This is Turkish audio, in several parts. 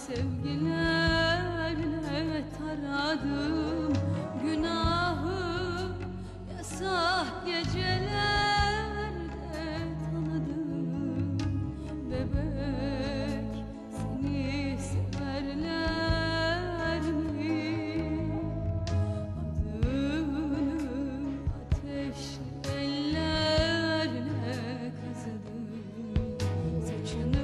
sevgilerle taradım günahı, yasak gecelerde tanıdım. Bebek, seni severler mi? Adını ateşli ellerle kazıdım, saçını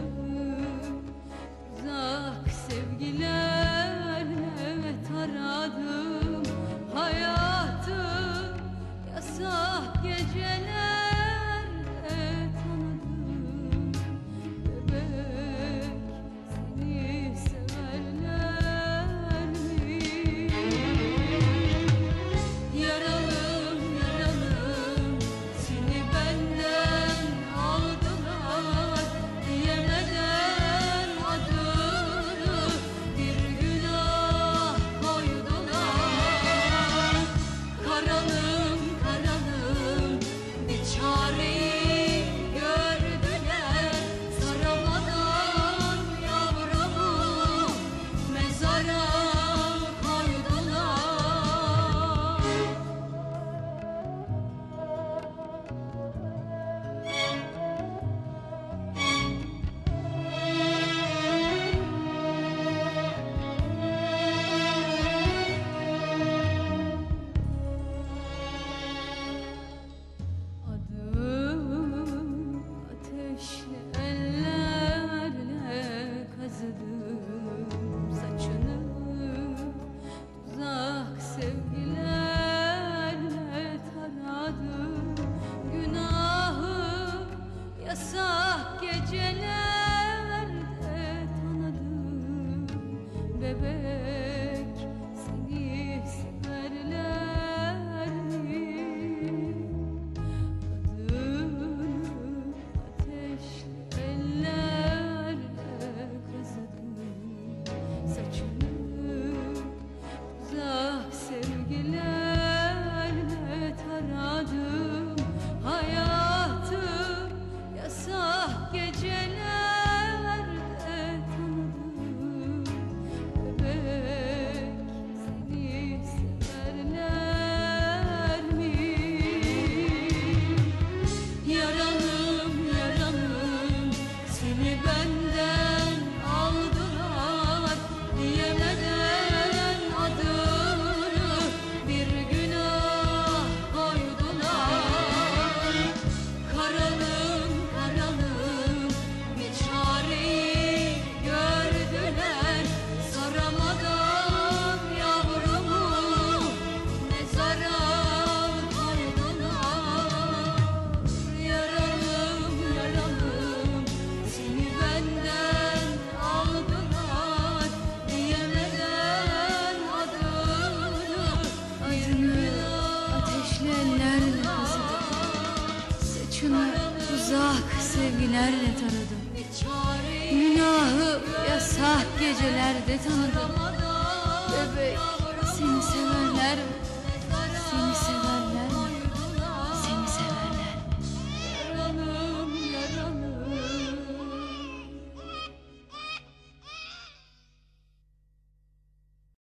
uzak sevgilerle taradım. Hayatı yasak gecelerde tanıdım. Bebek, seni severler mi? Yaralım yaralım, seni benden aldılar, diyemeden adını bir günah koydular. Karalım karalım, bir çareyi gördüler, saramadan yavrumu mezara koydular. Adım ateşli ellerle kazıdım, saçını uzak sevgilerle taradım. Günahı yasak gecelerde tanıdım. Bebek, seni severler mi? Adını ateşli ellerle kazıdım, saçını uzak sevgilerle taradım. Hayatı yasak gecelerde tanıdım. Bebek, seni severler mi? Yaralım yaralım, seni benden aldılar, diyemeden adını bir günah koydular. Karalım karalım, bir çareyi gördüler, saramadan yavrumu mezara koydular. Yaralım yaralım, seni benden aldılar, diyemeden adını ateşli ellerle kazıdım, saçını uzak sevgilerle taradım. Günahı yasak gecelerde tanıdım. Bebek, seni severler mi? Seni severler mi?